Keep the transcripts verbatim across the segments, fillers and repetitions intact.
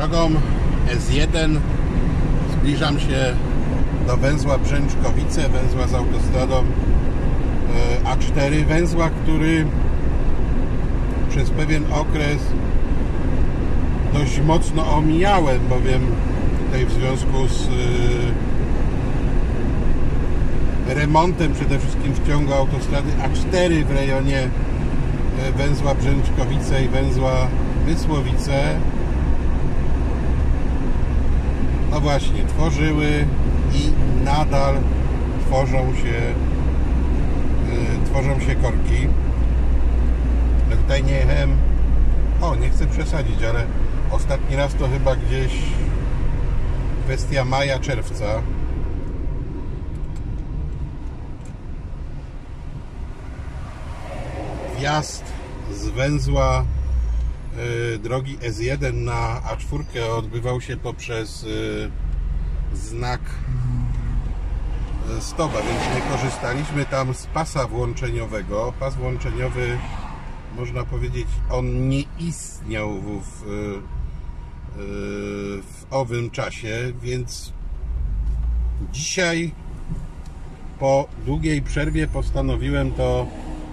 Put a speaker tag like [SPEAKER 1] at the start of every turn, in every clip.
[SPEAKER 1] Drogą S jeden zbliżam się do węzła Brzęczkowice, węzła z autostradą A cztery, węzła, który przez pewien okres dość mocno omijałem, bowiem tutaj w związku z remontem przede wszystkim w ciągu autostrady A cztery w rejonie węzła Brzęczkowice i węzła Mysłowice, no właśnie, tworzyły i nadal tworzą się yy, tworzą się korki. Ja tutaj nie jechałem, o, nie chcę przesadzić, ale ostatni raz to chyba gdzieś kwestia maja, czerwca. Wjazd z węzła y, drogi S jeden na A cztery odbywał się poprzez y, znak y, stopa, więc nie korzystaliśmy tam z pasa włączeniowego. Pas włączeniowy, można powiedzieć, on nie istniał w, w, w owym czasie, więc dzisiaj po długiej przerwie postanowiłem to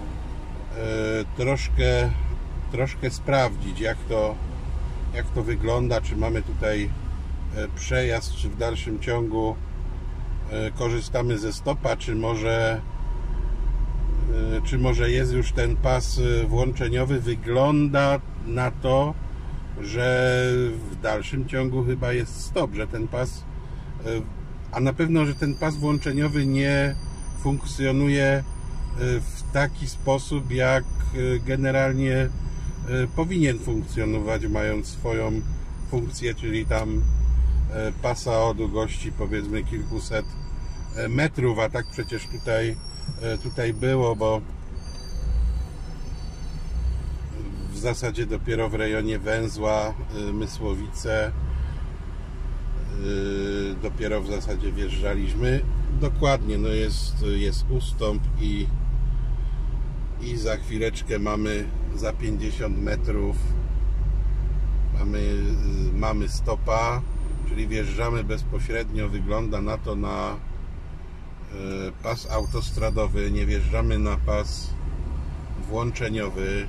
[SPEAKER 1] troszkę, troszkę sprawdzić, jak to, jak to wygląda, czy mamy tutaj przejazd, czy w dalszym ciągu korzystamy ze stopa, czy może czy może jest już ten pas włączeniowy. Wygląda na to, że w dalszym ciągu chyba jest stop, że ten pas, a na pewno, że ten pas włączeniowy nie funkcjonuje w taki sposób, jak generalnie powinien funkcjonować, mając swoją funkcję, czyli tam pasa o długości powiedzmy kilkuset metrów, a tak przecież tutaj, tutaj było, bo w zasadzie dopiero w rejonie węzła Mysłowice dopiero w zasadzie wjeżdżaliśmy. Dokładnie, no jest, jest ustąp i i za chwileczkę mamy, za pięćdziesiąt metrów mamy, mamy stopa, czyli wjeżdżamy bezpośrednio, wygląda na to, na pas autostradowy, nie wjeżdżamy na pas włączeniowy.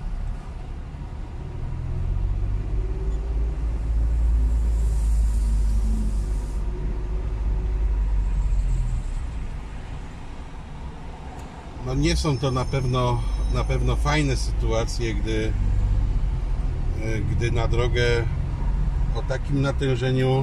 [SPEAKER 1] No nie są to na pewno, na pewno fajne sytuacje, gdy, gdy na drogę o takim natężeniu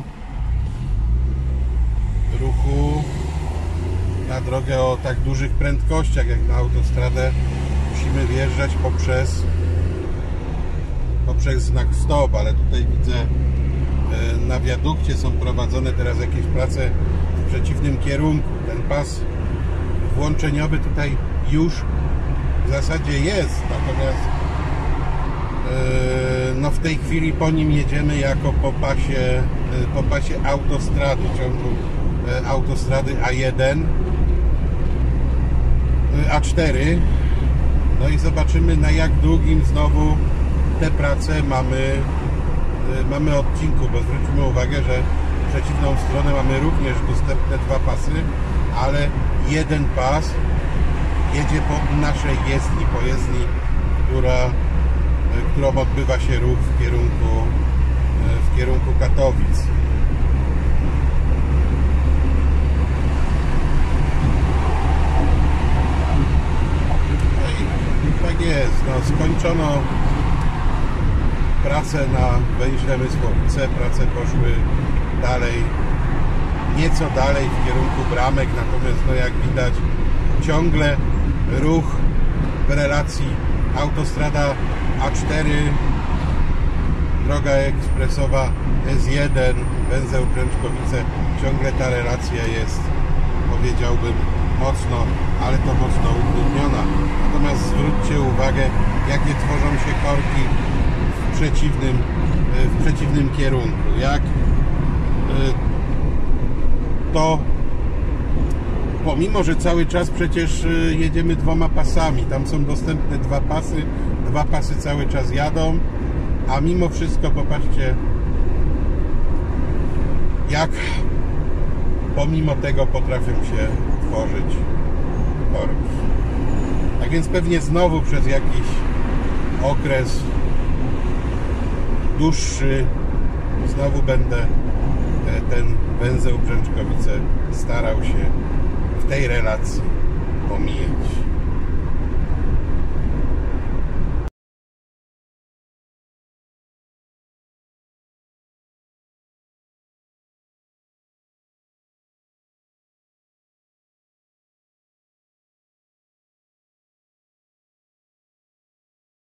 [SPEAKER 1] ruchu, na drogę o tak dużych prędkościach jak na autostradę, musimy wjeżdżać poprzez, poprzez znak stop, ale tutaj widzę, na wiadukcie są prowadzone teraz jakieś prace w przeciwnym kierunku. Ten pas włączeniowy tutaj już w zasadzie jest, natomiast yy, no w tej chwili po nim jedziemy jako po pasie, yy, po pasie autostrady, w ciągu yy, autostrady A jeden, yy, A cztery. No i zobaczymy, na jak długim znowu te prace mamy, yy, mamy odcinku, bo zwróćmy uwagę, że w przeciwną stronę mamy również dostępne dwa pasy, ale jeden pas jedzie po naszej jezdni, po jezdni, która, którą odbywa się ruch w kierunku, w kierunku Katowic. No i tak jest, no, skończono pracę na węźle Mysłowice, prace poszły dalej, nieco dalej w kierunku Bramek, natomiast no jak widać ciągle ruch w relacji autostrada A cztery, droga ekspresowa S jeden, węzeł Brzęczkowice, ciągle ta relacja jest, powiedziałbym, mocno, ale to mocno utrudniona. Natomiast zwróćcie uwagę, jakie tworzą się korki w przeciwnym, w przeciwnym kierunku, jak to pomimo, że cały czas przecież jedziemy dwoma pasami, tam są dostępne dwa pasy, dwa pasy cały czas jadą, a mimo wszystko popatrzcie, jak pomimo tego potrafią się tworzyć korki. Tak więc pewnie znowu przez jakiś okres dłuższy znowu będę ten węzeł Brzęczkowice starał się w tej relacji pomijać.